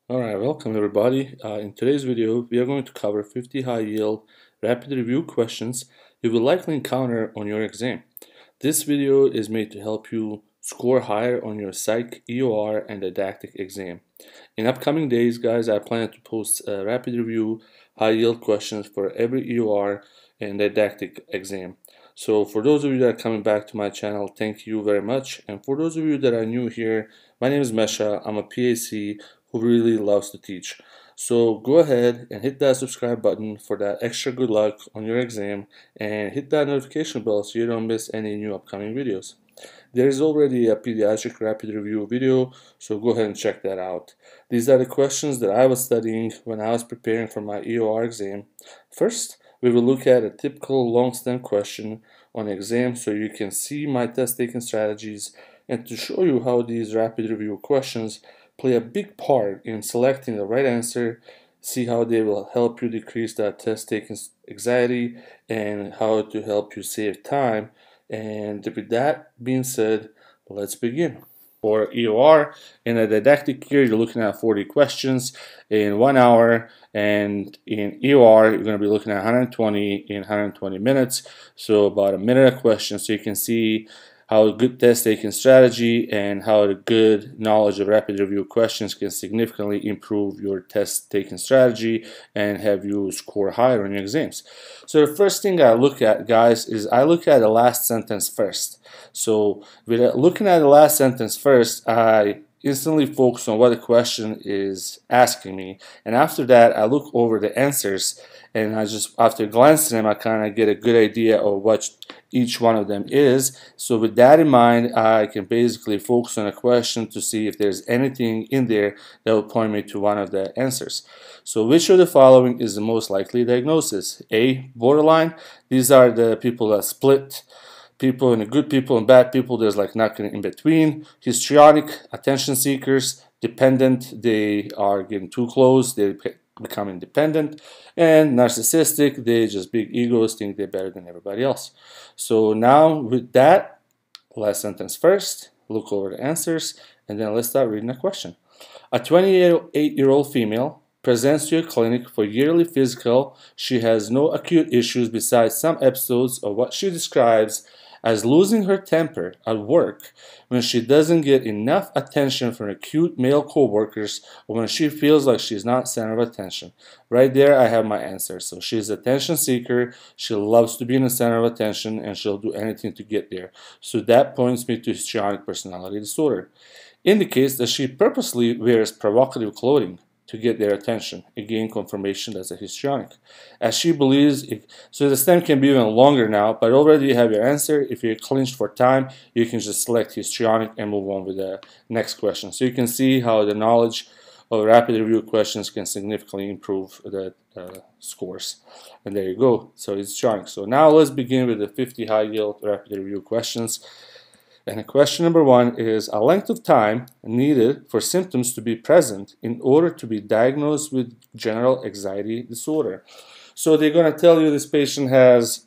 Alright, welcome everybody. In today's video, we are going to cover 50 high-yield rapid review questions you will likely encounter on your exam. This video is made to help you score higher on your Psych, EOR, and Didactic exam. In upcoming days, guys, I plan to post rapid review high-yield questions for every EOR and Didactic exam. So for those of you that are coming back to my channel, thank you very much. And for those of you that are new here, my name is Mesha. I'm a PAC who really loves to teach. So go ahead and hit that subscribe button for that extra good luck on your exam, and hit that notification bell so you don't miss any new upcoming videos. There is already a pediatric rapid review video, so go ahead and check that out. These are the questions that I was studying when I was preparing for my EOR exam. First, we will look at a typical long stem question on the exam so you can see my test taking strategies and to show you how these rapid review questions play a big part in selecting the right answer, see how they will help you decrease that test taking anxiety and how to help you save time. And with that being said, let's begin. For EOR, in a didactic year, you're looking at 40 questions in 1 hour, and in EOR, you're going to be looking at 120 in 120 minutes, so about a minute a question. So you can see how a good test taking strategy and how a good knowledge of rapid review questions can significantly improve your test taking strategy and have you score higher on your exams. So the first thing I look at, guys, is I look at the last sentence first. So with looking at the last sentence first, I instantly focus on what the question is asking me, and after that I look over the answers, and I just, after glancing them, I kind of get a good idea of what each one of them is. So with that in mind, I can basically focus on a question to see if there's anything in there that will point me to one of the answers. So which of the following is the most likely diagnosis? A, borderline. These are the people that split people and good people and bad people. There's like nothing in between. Histrionic, attention seekers. Dependent, they are getting too close, they become independent. And narcissistic, they just big egos, think they're better than everybody else. So now with that, last sentence first, look over the answers, and then let's start reading the question. A 28-year-old female presents to your clinic for yearly physical. She has no acute issues besides some episodes of what she describes as losing her temper at work when she doesn't get enough attention from acute male coworkers, or when she feels like she's not center of attention. Right there I have my answer. So she's an attention seeker, she loves to be in the center of attention, and she'll do anything to get there. So that points me to histrionic personality disorder. Indicates that she purposely wears provocative clothing to get their attention. Again, confirmation that's a histrionic. As she believes, so the stem can be even longer now, but already you have your answer. If you're clinched for time, you can just select histrionic and move on with the next question. So you can see how the knowledge of rapid review questions can significantly improve the scores. And there you go. So it's histrionic. So now let's begin with the 50 high yield rapid review questions. And question number 1 is a length of time needed for symptoms to be present in order to be diagnosed with general anxiety disorder. So they're going to tell you this patient has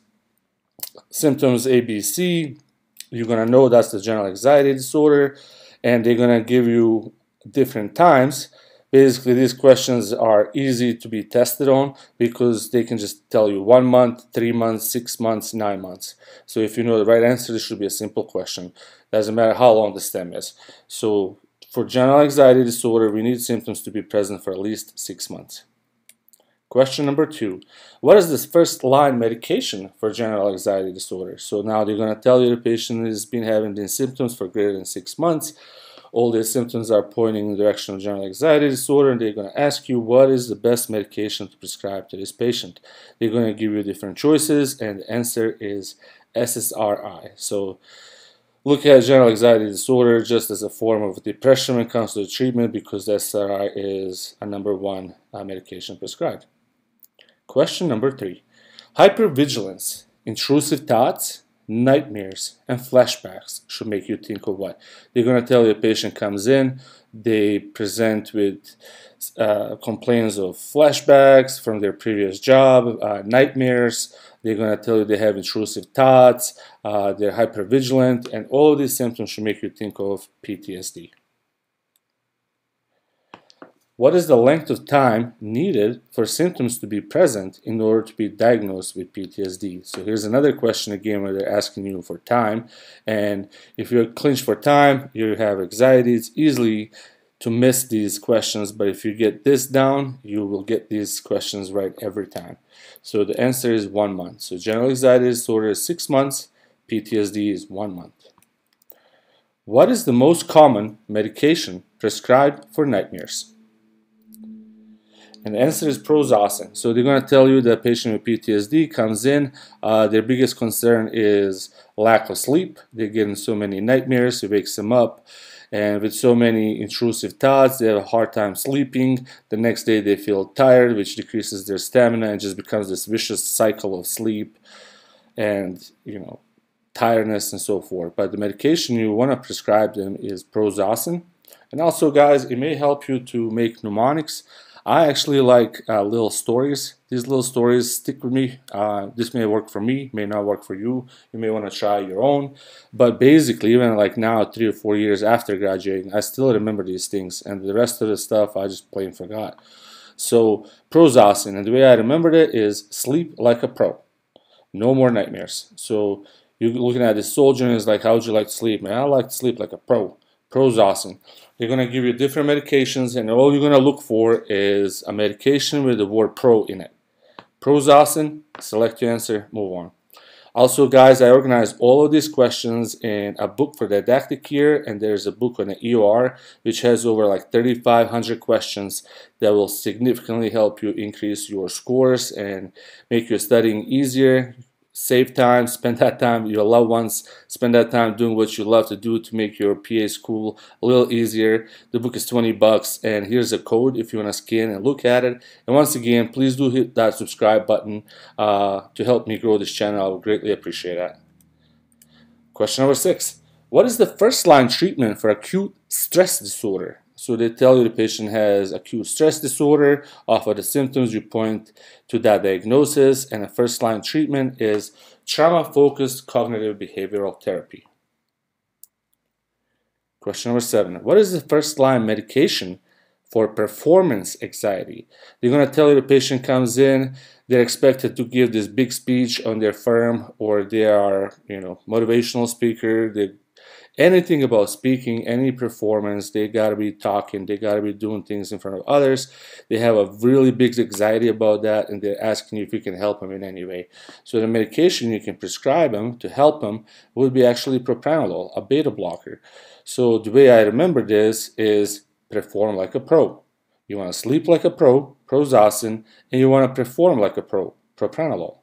symptoms A, B, C. You're going to know that's the general anxiety disorder, and they're going to give you different times. Basically, these questions are easy to be tested on because they can just tell you 1 month, 3 months, 6 months, 9 months. So if you know the right answer, this should be a simple question. Doesn't matter how long the stem is. So for general anxiety disorder, we need symptoms to be present for at least 6 months. Question number 2. What is this first line medication for general anxiety disorder? So now they're going to tell you the patient has been having these symptoms for greater than 6 months. All their symptoms are pointing in the direction of general anxiety disorder, and they're going to ask you what is the best medication to prescribe to this patient. They're going to give you different choices, and the answer is SSRI. So look at general anxiety disorder just as a form of depression when it comes to the treatment, because SSRI is a #1 medication prescribed. Question number 3. Hypervigilance, intrusive thoughts, nightmares, and flashbacks should make you think of what? They're going to tell you a patient comes in, they present with complaints of flashbacks from their previous job, nightmares. They're going to tell you they have intrusive thoughts, they're hypervigilant, and all of these symptoms should make you think of PTSD. What is the length of time needed for symptoms to be present in order to be diagnosed with PTSD? So here's another question again where they're asking you for time, and if you're clinched for time, you have anxiety, it's easily to miss these questions, but if you get this down, you will get these questions right every time. So the answer is 1 month. So general anxiety disorder is 6 months, PTSD is 1 month. What is the most common medication prescribed for nightmares? And the answer is prazosin. So they're going to tell you that a patient with PTSD comes in, their biggest concern is lack of sleep. They're getting so many nightmares, it wakes them up. And with so many intrusive thoughts, they have a hard time sleeping. The next day they feel tired, which decreases their stamina and just becomes this vicious cycle of sleep and, tiredness and so forth. But the medication you want to prescribe them is prazosin. And also, guys, it may help you to make mnemonics. I actually like little stories. These little stories stick with me. This may work for me, may not work for you. You may want to try your own. But basically, even like now, 3 or 4 years after graduating, I still remember these things. And the rest of the stuff, I just plain forgot. So, prazosin, and the way I remembered it is sleep like a pro. No more nightmares. So, you're looking at this soldier and it's like, how would you like to sleep? Man, I like to sleep like a pro. Prazosin. They're going to give you different medications, and all you're going to look for is a medication with the word pro in it. Prazosin, select your answer, move on. Also, guys, I organized all of these questions in a book for Didactic here, and there's a book on the EOR which has over like 3,500 questions that will significantly help you increase your scores and make your studying easier. Save time, spend that time with your loved ones, spend that time doing what you love to do to make your PA school a little easier. The book is 20 bucks, and here's a code if you want to scan and look at it. And once again, please do hit that subscribe button to help me grow this channel. I would greatly appreciate that. Question number 6. What is the first line treatment for acute stress disorder? So they tell you the patient has acute stress disorder. Off of the symptoms, you point to that diagnosis, and the first line treatment is trauma-focused cognitive behavioral therapy. Question number 7. What is the first line medication for performance anxiety? They're going to tell you the patient comes in, they're expected to give this big speech on their firm, or they are, motivational speaker. Anything about speaking, any performance, they gotta be talking, they gotta be doing things in front of others. They have a really big anxiety about that, and they're asking you if you can help them in any way. So the medication you can prescribe them to help them would be actually propranolol, a beta blocker. So the way I remember this is perform like a pro. You want to sleep like a pro, prazosin, and you want to perform like a pro, propranolol.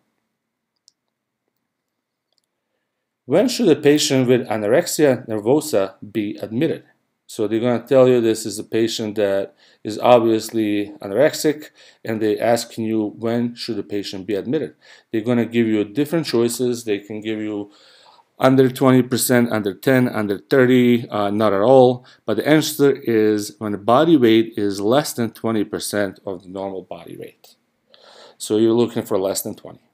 When should a patient with anorexia nervosa be admitted? So they're going to tell you this is a patient that is obviously anorexic, and they're asking you when should a patient be admitted. They're going to give you different choices. They can give you under 20%, under 10, under 30, not at all. But the answer is when the body weight is less than 20% of the normal body weight. So you're looking for less than 20.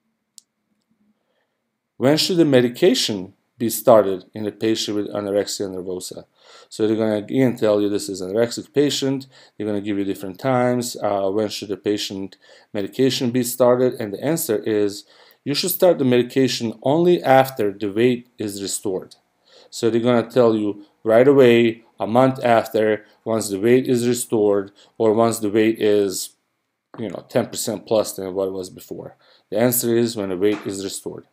When should the medication be started in a patient with anorexia nervosa? So they're going to again tell you this is an anorexic patient. They're going to give you different times. When should the patient medication be started? And the answer is you should start the medication only after the weight is restored. So they're going to tell you right away, a month after, once the weight is restored, or once the weight is 10% plus than what it was before. The answer is when the weight is restored.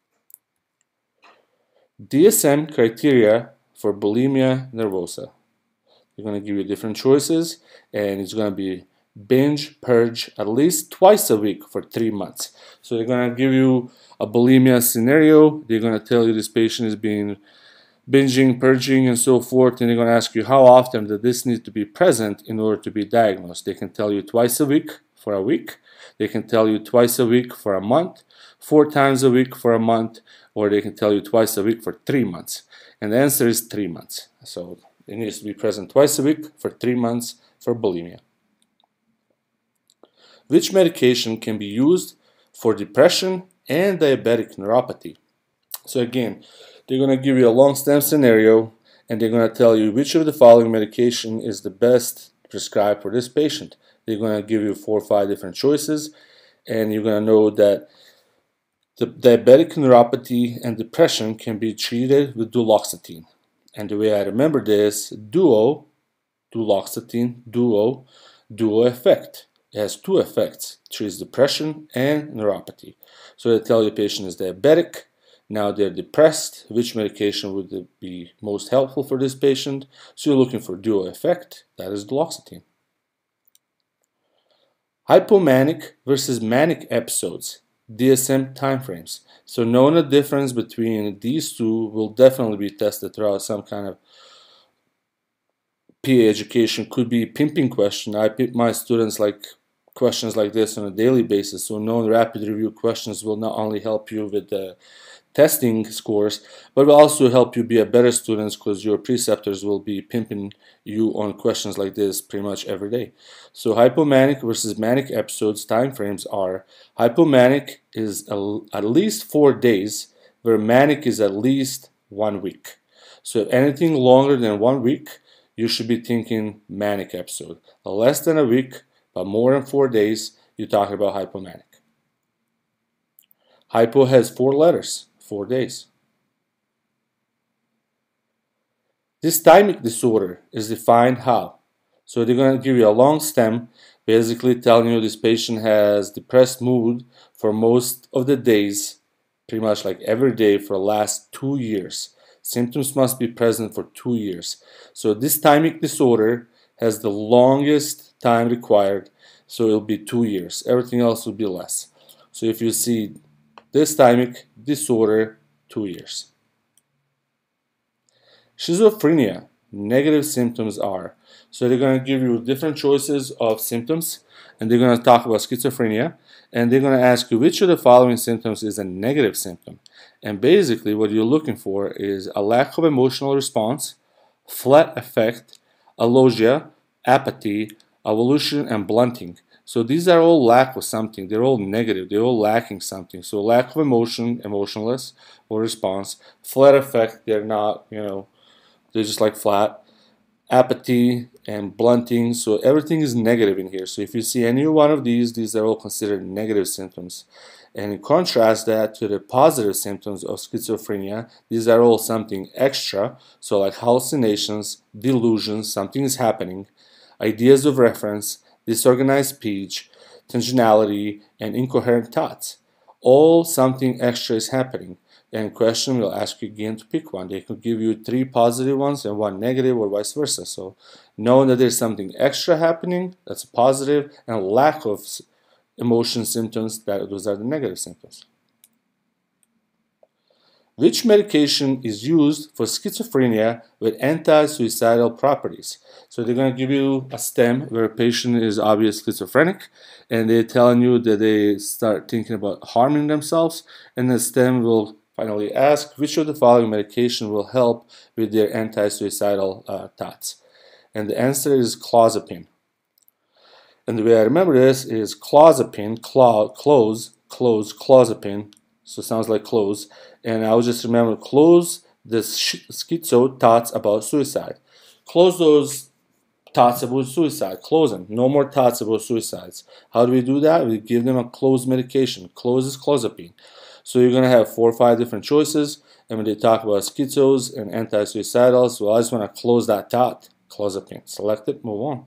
DSM criteria for bulimia nervosa. They're going to give you different choices, and it's going to be binge, purge at least twice a week for 3 months. So they're going to give you a bulimia scenario. They're going to tell you this patient is being binging, purging, and so forth, and they're going to ask you how often does this need to be present in order to be diagnosed. They can tell you twice a week for a week. They can tell you twice a week for a month, 4 times a week for a month, or they can tell you twice a week for 3 months. And the answer is 3 months. So it needs to be present twice a week for 3 months for bulimia. Which medication can be used for depression and diabetic neuropathy? So again, they're going to give you a long stem scenario, and they're going to tell you which of the following medication is the best prescribe for this patient. They're going to give you 4 or 5 different choices, and you're going to know that the diabetic neuropathy and depression can be treated with duloxetine. And the way I remember this, duloxetine, duo effect. It has 2 effects. It treats depression and neuropathy. So they tell the patient is diabetic, now they're depressed, which medication would be most helpful for this patient? So you're looking for duo effect, that is duloxetine. Hypomanic versus manic episodes, DSM timeframes. So knowing the difference between these two will definitely be tested throughout some kind of PA education. Could be pimping question. I pimp my students like questions like this on a daily basis. So knowing rapid review questions will not only help you with the testing scores, but will also help you be a better student because your preceptors will be pimping you on questions like this pretty much every day. So hypomanic versus manic episodes timeframes are: hypomanic is at least 4 days, where manic is at least 1 week. So if anything longer than 1 week, you should be thinking manic episode. Less than a week, but more than 4 days, you're talking about hypomanic. Hypo has 4 letters. 4 days. Dysthymic disorder is defined how? So they're going to give you a long stem, basically telling you this patient has depressed mood for most of the days, pretty much like every day for the last 2 years. Symptoms must be present for 2 years. So dysthymic disorder has the longest time required, so it'll be 2 years. Everything else will be less. So if you see dysthymic disorder, 2 years. Schizophrenia, negative symptoms are. So they're going to give you different choices of symptoms, and they're going to talk about schizophrenia, and they're going to ask you which of the following symptoms is a negative symptom. And basically what you're looking for is a lack of emotional response, flat affect, alogia, apathy, avolition, and blunting. So these are all lack of something. They're all negative. They're all lacking something. So lack of emotion, emotionless, or response. Flat affect, they're not, they're just like flat. Apathy and blunting. So everything is negative in here. So if you see any one of these are all considered negative symptoms. And in contrast that to the positive symptoms of schizophrenia, these are all something extra. So like hallucinations, delusions, something is happening, ideas of reference, disorganized speech, tensionality, and incoherent thoughts. All something extra is happening. And question will ask you again to pick one. They could give you 3 positive ones and 1 negative, or vice versa. So knowing that there's something extra happening, that's a positive, and lack of emotion symptoms, those are the negative symptoms. Which medication is used for schizophrenia with anti-suicidal properties? So they're going to give you a stem where a patient is obviously schizophrenic, and they're telling you that they start thinking about harming themselves, and the stem will finally ask which of the following medication will help with their anti-suicidal thoughts. And the answer is clozapine. And the way I remember this is clozapine, clozapine, so it sounds like close. And I will just remember, close the schizo thoughts about suicide. Close those thoughts about suicide. Close them. No more thoughts about suicides. How do we do that? We give them a closed medication. Close is clozapine. So you're going to have 4 or 5 different choices. And when they talk about schizos and anti-suicidals, well, I just want to close that thought. Clozapine. Select it, move on.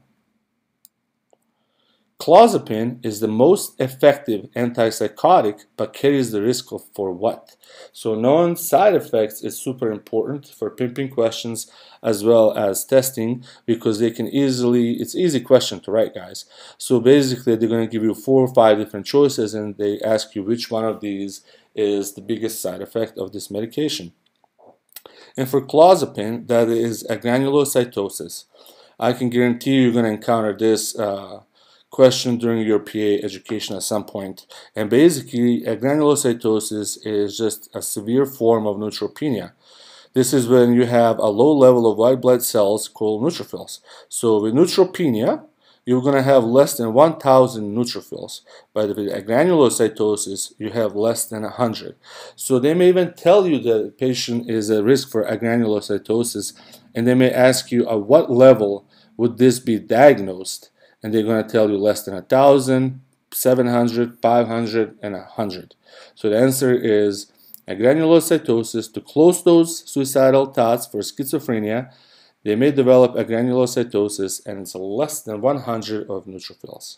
Clozapine is the most effective antipsychotic, but carries the risk for what? So knowing side effects is super important for pimping questions as well as testing, because it's easy question to write, guys. So basically they're going to give you 4 or 5 different choices, and they ask you which one of these is the biggest side effect of this medication. And for clozapine, that is agranulocytosis. I can guarantee you're going to encounter this question during your PA education at some point. And basically, granulocytosis is just a severe form of neutropenia. This is when you have a low level of white blood cells called neutrophils. So with neutropenia, you're going to have less than 1,000 neutrophils. But with granulocytosis, you have less than 100. So they may even tell you that the patient is at risk for granulocytosis, and they may ask you at what level would this be diagnosed? And they're going to tell you less than 1,000, 700, 500, and 100. So the answer is a granulocytosis. To close those suicidal thoughts for schizophrenia, they may develop a granulocytosis, and it's less than 100 of neutrophils.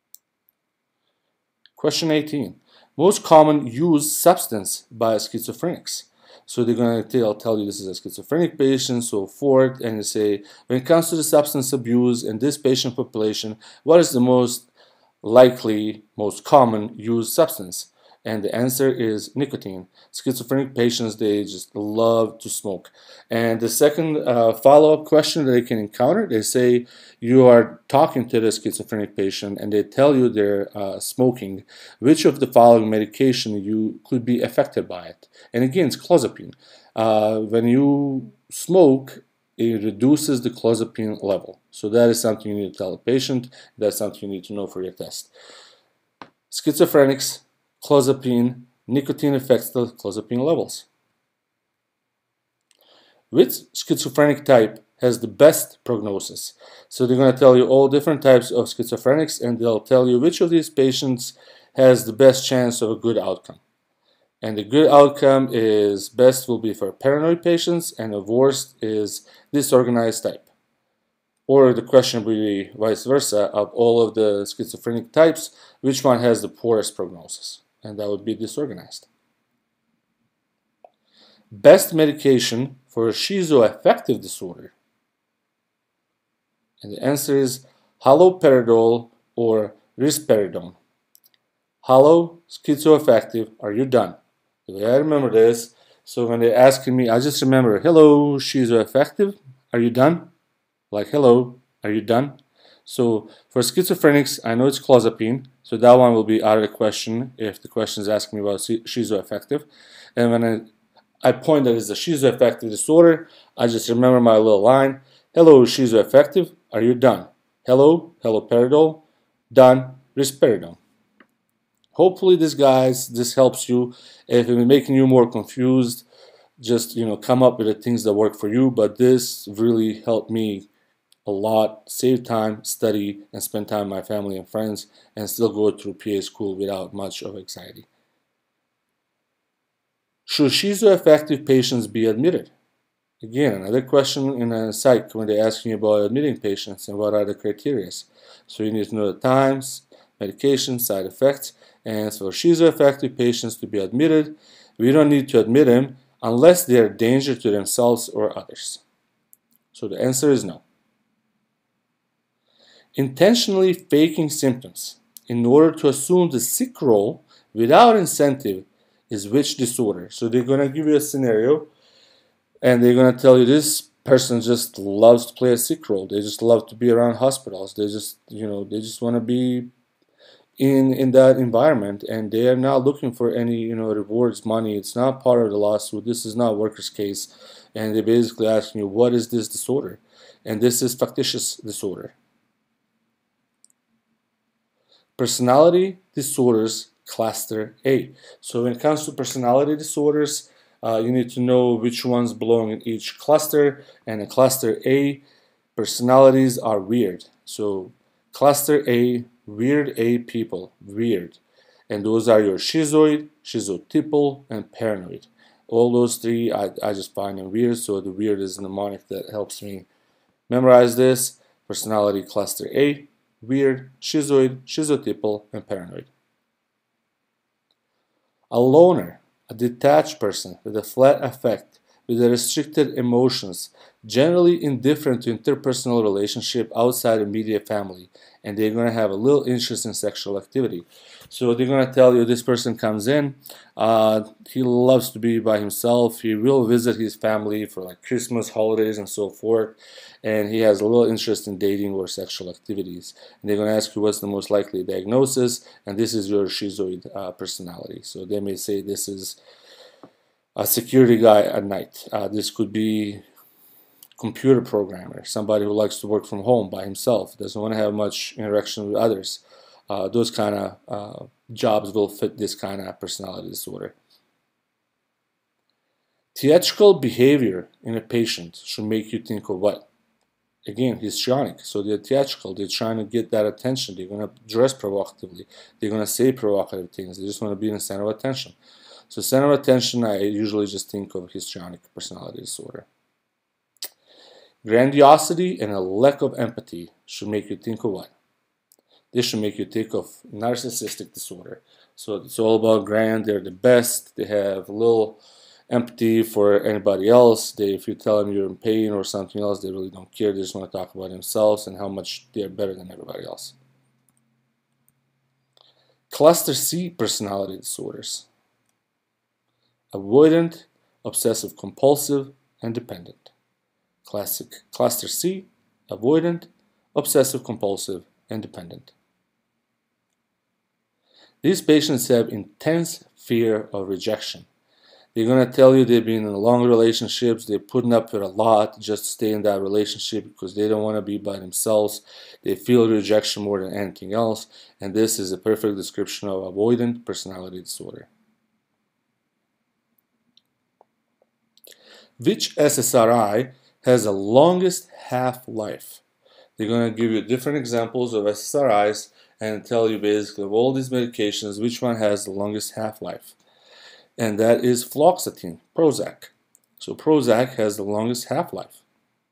Question 18. Most common used substance by schizophrenics. So they're going to tell you this is a schizophrenic patient, so forth, and you say, when it comes to the substance abuse in this patient population, what is the most likely, most common used substance? And the answer is nicotine. Schizophrenic patients, they just love to smoke. And the second follow-up question that they can encounter, they say you are talking to the schizophrenic patient and they tell you they're smoking. Which of the following medication you could be affected by it? And again, it's clozapine. When you smoke, it reduces the clozapine level. So that is something you need to tell the patient. That's something you need to know for your test. Schizophrenics, clozapine, nicotine affects the clozapine levels. Which schizophrenic type has the best prognosis? So they're going to tell you all different types of schizophrenics, and they'll tell you which of these patients has the best chance of a good outcome. And the good outcome is best will be for paranoid patients, and the worst is disorganized type. Or the question will be vice versa, of all of the schizophrenic types, which one has the poorest prognosis? And that would be disorganized. Best medication for a schizoaffective disorder. And the answer is haloperidol or risperidone. Halo, schizoaffective, are you done? The way I remember this, so when they're asking me, I just remember, hello, schizoaffective, are you done? Like, hello, are you done? So for schizophrenics, I know it's clozapine, so that one will be out of the question if the question is asking me about schizoaffective. And when I point that it's a schizoaffective disorder, I just remember my little line, hello, schizoaffective, are you done? Hello, haloperidol, done, risperidone. Hopefully this helps you. If it's making you more confused, just come up with the things that work for you, but this really helped me a lot, save time, study, and spend time with my family and friends, and still go through PA school without much of anxiety. Should schizoaffective patients be admitted? Again, another question in a psych when they're asking you about admitting patients and what are the criteria. So you need to know the times, medication, side effects, and for schizoaffective patients to be admitted, we don't need to admit them unless they are a danger to themselves or others. So the answer is no. Intentionally faking symptoms in order to assume the sick role without incentive is which disorder? So they're going to give you a scenario and they're going to tell you this person just loves to play a sick role. They just love to be around hospitals. They just, they just want to be in that environment, and they are not looking for any, rewards, money. It's not part of the lawsuit. This is not workers' case, and they're basically asking you, what is this disorder? And this is factitious disorder. Personality disorders, cluster A. So when it comes to personality disorders, you need to know which ones belong in each cluster, and in cluster A, personalities are weird. So cluster A, weird A people, weird. And those are your schizoid, schizotypal, and paranoid. All those three, I just find them weird, so the weird is a mnemonic that helps me memorize this. Personality cluster A, weird, schizoid, schizotypal, and paranoid. A loner, a detached person with a flat affect, with restricted emotions, generally indifferent to interpersonal relationship outside immediate family, and they're going to have a little interest in sexual activity. So they're going to tell you this person comes in, he loves to be by himself, he will visit his family for like Christmas, holidays, and so forth, and he has a little interest in dating or sexual activities. And they're going to ask you what's the most likely diagnosis, and this is your schizoid personality. So they may say this is a security guy at night. This could be computer programmer, somebody who likes to work from home by himself, doesn't want to have much interaction with others. Those kind of jobs will fit this kind of personality disorder. Theatrical behavior in a patient should make you think of what? Again, histrionic, so they're theatrical, they're trying to get that attention, they're going to dress provocatively, they're going to say provocative things, they just want to be in the center of attention. So center of attention, I usually just think of histrionic personality disorder. Grandiosity and a lack of empathy should make you think of what? This should make you think of narcissistic disorder. So it's all about grand, they're the best, they have little empathy for anybody else. If you tell them you're in pain or something else, they really don't care. They just want to talk about themselves and how much they're better than everybody else. Cluster C personality disorders. Avoidant, obsessive compulsive, and dependent. Classic cluster C, avoidant, obsessive compulsive, and dependent. These patients have intense fear of rejection. They're going to tell you they've been in long relationships, they're putting up with a lot just to stay in that relationship because they don't want to be by themselves. They feel rejection more than anything else, and this is a perfect description of avoidant personality disorder. Which SSRI has the longest half-life? They're going to give you different examples of SSRIs and tell you basically of all these medications which one has the longest half-life. And that is fluoxetine, Prozac. So Prozac has the longest half-life.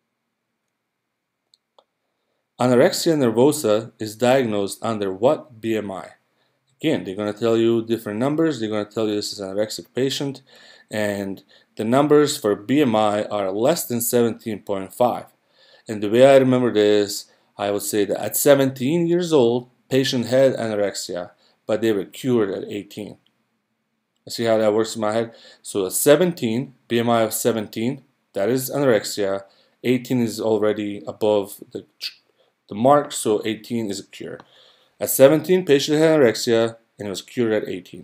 Anorexia nervosa is diagnosed under what BMI? Again, they're going to tell you different numbers. They're going to tell you this is an anorexic patient, and the numbers for BMI are less than 17.5. And the way I remember this, I would say that at 17 years old, patient had anorexia, but they were cured at 18. See how that works in my head? So at 17, BMI of 17, that is anorexia. 18 is already above the mark, so 18 is a cure. At 17, patient had anorexia and it was cured at 18.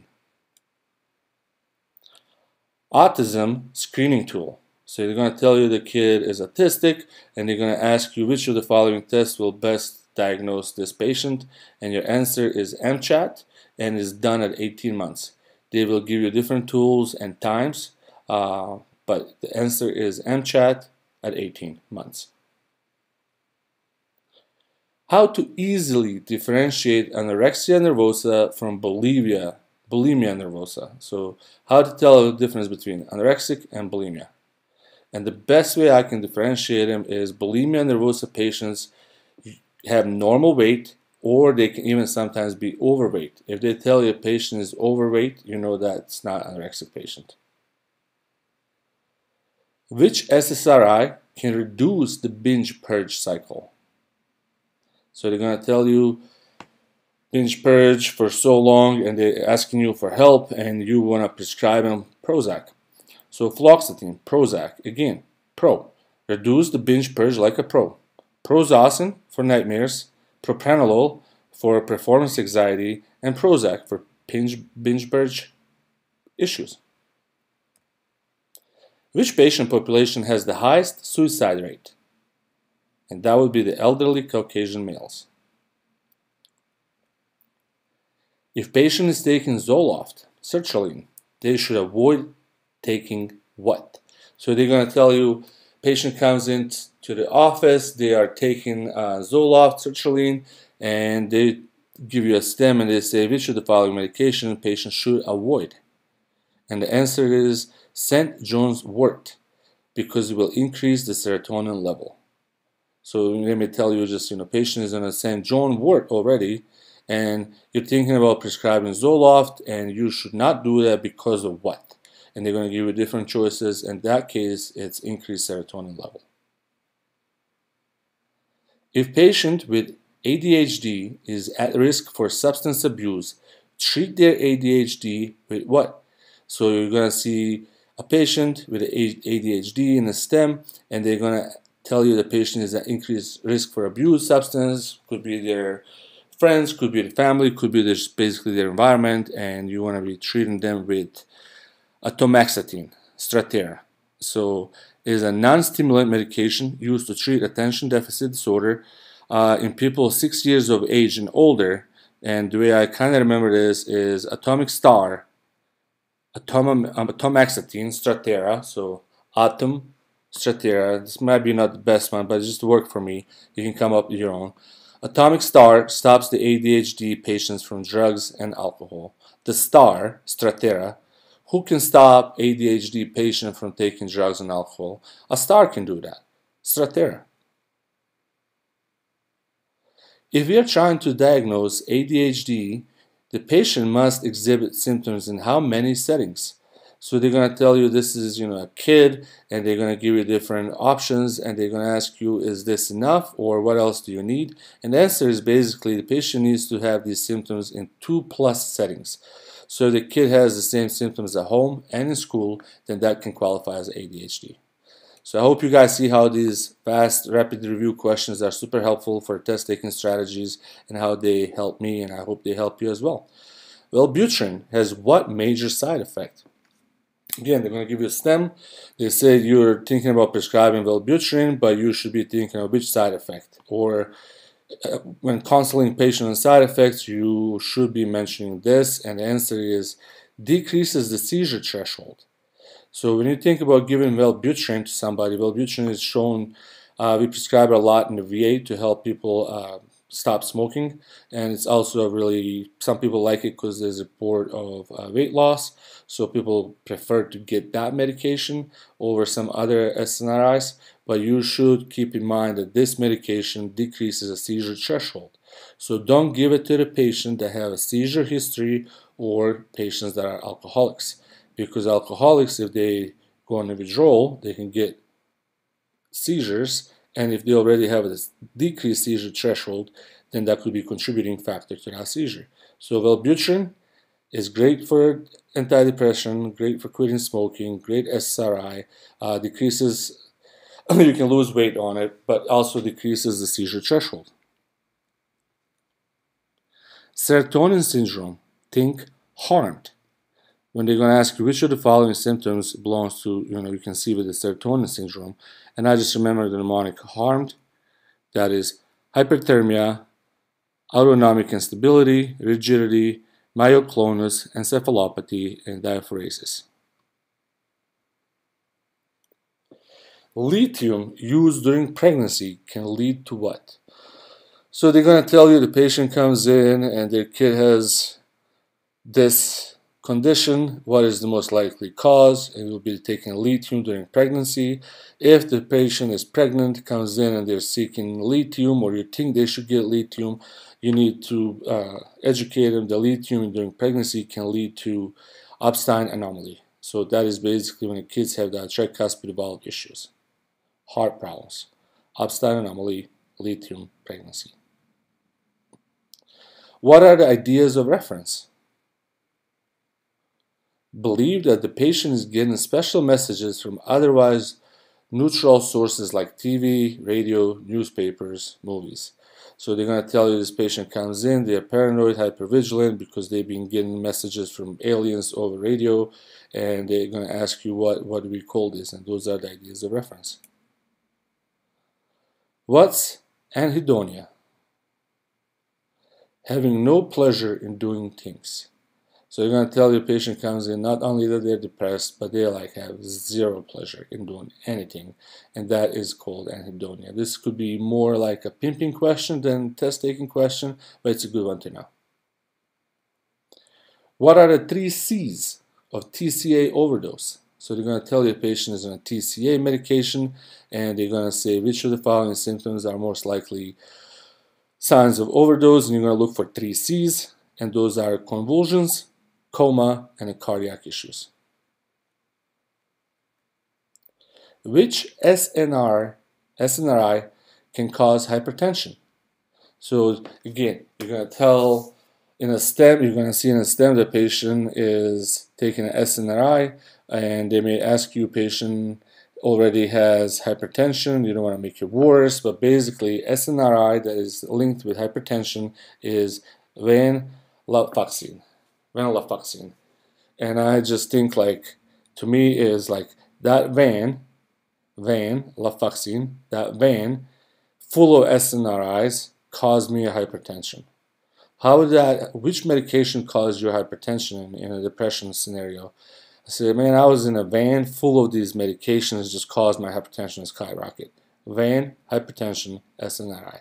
Autism screening tool. So they're going to tell you the kid is autistic, and they're going to ask you which of the following tests will best diagnose this patient, and your answer is MCHAT, and is done at 18 months. They will give you different tools and times, but the answer is MCHAT at 18 months. How to easily differentiate anorexia nervosa from bulimia nervosa. So how to tell the difference between anorexic and bulimia. And the best way I can differentiate them is bulimia nervosa patients have normal weight, or they can even sometimes be overweight. If they tell you a patient is overweight, you know that's not an anorexic patient. Which SSRI can reduce the binge purge cycle? So they're going to tell you binge purge for so long, and they're asking you for help, and you want to prescribe them Prozac. So fluoxetine, Prozac, again, Pro. Reduce the binge purge like a pro. Prozosine for nightmares, propranolol for performance anxiety, and Prozac for binge purge issues. Which patient population has the highest suicide rate? And that would be the elderly Caucasian males. If patient is taking Zoloft, sertraline, they should avoid taking what? So they're going to tell you, patient comes into the office, they are taking Zoloft, sertraline, and they give you a stem and they say which of the following medication patient should avoid. And the answer is St. John's wort, because it will increase the serotonin level. So let me tell you, just patient is on a St. John wort already, and you're thinking about prescribing Zoloft, and you should not do that because of what? And they're going to give you different choices. In that case, it's increased serotonin level. If patient with ADHD is at risk for substance abuse, treat their ADHD with what? So you're going to see a patient with ADHD in a STEM, and they're going to tell you the patient is at increased risk for abuse substance. Could be their friends, could be the family, could be basically their environment, and you want to be treating them with atomoxetine, Strattera. So it is a non-stimulant medication used to treat attention deficit disorder in people 6 years of age and older. And the way I kind of remember this is atomic star, atomoxetine, Strattera, so atom, Stratera. This might be not the best one, but it just worked for me. You can come up with your own. Atomic Star stops the ADHD patients from drugs and alcohol. The Star, Stratera, who can stop ADHD patient from taking drugs and alcohol? A star can do that. Stratera. If we are trying to diagnose ADHD, the patient must exhibit symptoms in how many settings? So they're going to tell you this is, a kid, and they're going to give you different options, and they're going to ask you, is this enough, or what else do you need? And the answer is basically the patient needs to have these symptoms in 2+ settings. So if the kid has the same symptoms at home and in school, then that can qualify as ADHD. So I hope you guys see how these fast, rapid review questions are super helpful for test-taking strategies and how they help me, and I hope they help you as well. Wellbutrin has what major side effect? Again, they're going to give you a stem. They say you're thinking about prescribing Wellbutrin, but you should be thinking of which side effect. Or when counseling patient on side effects, you should be mentioning this, and the answer is decreases the seizure threshold. So when you think about giving Wellbutrin to somebody, Wellbutrin is shown, we prescribe it a lot in the VA to help people stop smoking, and it's also really, some people like it because there's a report of weight loss, so people prefer to get that medication over some other SNRIs, but you should keep in mind that this medication decreases the seizure threshold. So don't give it to the patient that have a seizure history or patients that are alcoholics, because alcoholics, if they go on a withdrawal, they can get seizures, and if they already have a decreased seizure threshold, then that could be a contributing factor to that seizure. So Wellbutrin is great for antidepressant, great for quitting smoking, great SSRI, decreases, you can lose weight on it, but also decreases the seizure threshold. Serotonin syndrome, think harmed. When they're going to ask you which of the following symptoms belongs to, you can see with the serotonin syndrome, and I just remember the mnemonic harmed, that is hyperthermia, autonomic instability, rigidity, myoclonus, encephalopathy, and diaphoresis. Lithium used during pregnancy can lead to what? So they're going to tell you the patient comes in and their kid has this condition, what is the most likely cause, and will be taking lithium during pregnancy. If the patient is pregnant, comes in and they're seeking lithium, or you think they should get lithium, you need to educate them that lithium during pregnancy can lead to Epstein anomaly. So that is basically when the kids have that tricuspid valve issues, heart problems, Epstein anomaly, lithium, pregnancy. What are the ideas of reference? Believe that the patient is getting special messages from otherwise neutral sources like TV, radio, newspapers, movies. So they're going to tell you this patient comes in, they're paranoid, hypervigilant because they've been getting messages from aliens over radio, and they're going to ask you what do we call this, and those are the ideas of reference. What's anhedonia? Having no pleasure in doing things. So you're going to tell your patient comes in not only that they're depressed, but they have zero pleasure in doing anything, and that is called anhedonia. This could be more like a pimping question than test-taking question, but it's a good one to know. What are the 3 C's of TCA overdose? So they're going to tell your patient is on a TCA medication, and they're going to say which of the following symptoms are most likely signs of overdose, and you're going to look for 3 C's, and those are convulsions, coma, and cardiac issues. Which SNRI can cause hypertension? So again, you're going to tell in a stem, you're going to see in a stem the patient is taking an SNRI, and they may ask you, patient already has hypertension, you don't want to make it worse, but basically SNRI that is linked with hypertension is venlafaxine. And I just think, to me is that venlafaxine, that vein full of SNRIs caused me a hypertension. Which medication caused your hypertension in a depression scenario? I said, man, I was in a van full of these medications, just caused my hypertension to skyrocket. Van, hypertension, SNRI.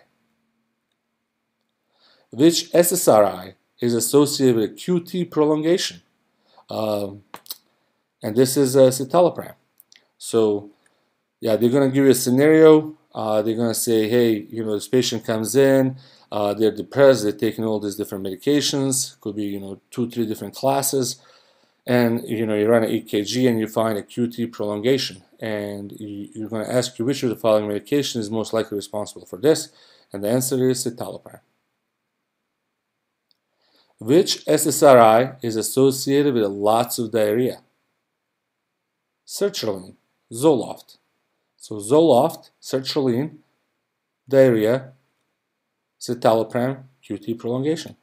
Which SSRI is associated with QT prolongation? And this is citalopram. So, yeah, they're going to give you a scenario. They're going to say, hey, this patient comes in, they're depressed, they're taking all these different medications, could be, 2-3 different classes, and, you run an EKG and you find a QT prolongation. And you're going to ask you which of the following medication is most likely responsible for this, and the answer is citalopram. Which SSRI is associated with lots of diarrhea? Sertraline, Zoloft. So Zoloft, sertraline, diarrhea, citalopram, QT prolongation.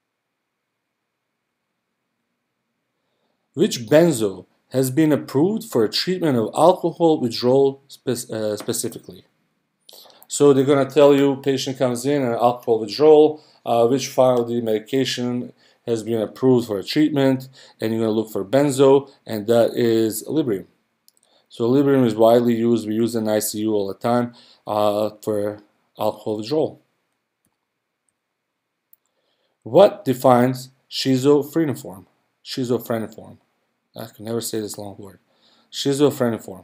Which benzo has been approved for treatment of alcohol withdrawal specifically? So they're going to tell you, patient comes in and alcohol withdrawal, which file of the medication has been approved for a treatment, and you're going to look for benzo, and that is Librium. So Librium is widely used. We use it in ICU all the time for alcohol withdrawal. What defines schizophreniform? Schizophreniform. I can never say this long word. Schizophreniform.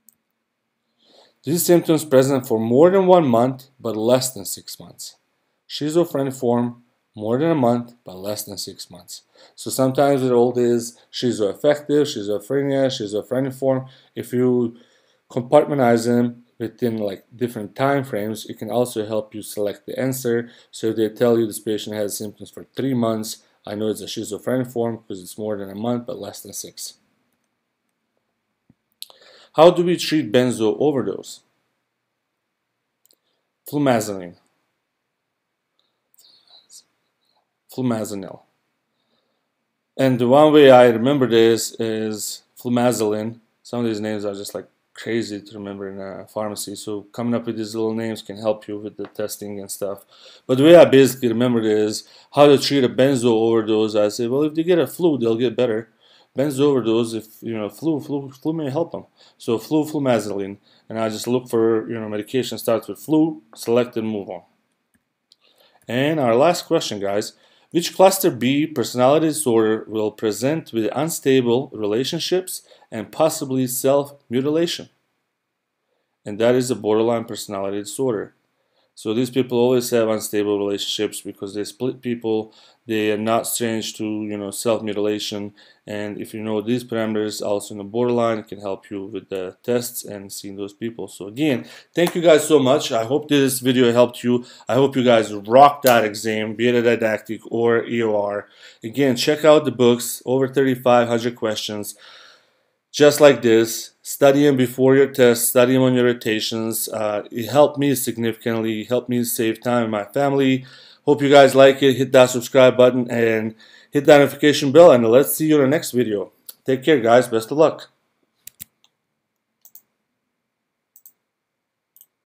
These symptoms present for more than 1 month but less than 6 months. Schizophreniform, more than a month but less than 6 months. So sometimes it all is schizoaffective, schizophrenia, schizophreniform. If you compartmentalize them within like different time frames, it can also help you select the answer. So if they tell you this patient has symptoms for 3 months, I know it's a schizophreniform because it's more than a month but less than 6. How do we treat benzo overdose? Flumazenil. Flumazenil. And the one way I remember this is flumazolin. Some of these names are just like crazy to remember in a pharmacy, so coming up with these little names can help you with the testing and stuff. But the way I basically remembered it is how to treat a benzo overdose. I say, well, if they get a flu, they'll get better. Benzo overdose, if flu may help them. So flumazolin, and I just look for medication starts with flu, select and move on. And our last question, guys. Which cluster B personality disorder will present with unstable relationships and possibly self-mutilation? And that is a borderline personality disorder. So these people always have unstable relationships because they split people. They are not strange to self-mutilation. And if you know these parameters, also in the borderline, it can help you with the tests and seeing those people. So again, thank you guys so much. I hope this video helped you. I hope you guys rock that exam, be it a didactic or EOR. Again, check out the books, over 3,500 questions. Just like this, study them before your test, study them on your rotations. It helped me significantly, helped me save time in my family. Hope you guys like it. Hit that subscribe button and hit that notification bell, and let's see you in the next video. Take care, guys. Best of luck.